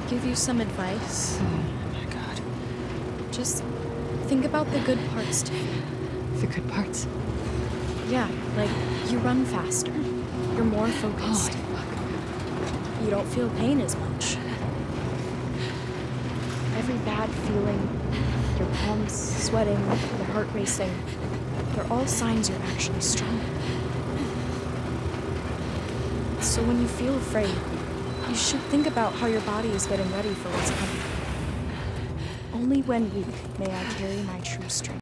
give you some advice? Oh my god. Just think about the good parts too. The good parts? Yeah, like you run faster. You're more focused. Holy fuck. You don't feel pain as much. Every bad feeling, your palms sweating, your heart racing, they're all signs you're actually stronger. So when you feel afraid, you should think about how your body is getting ready for what's coming. Only when weak may I carry my true strength.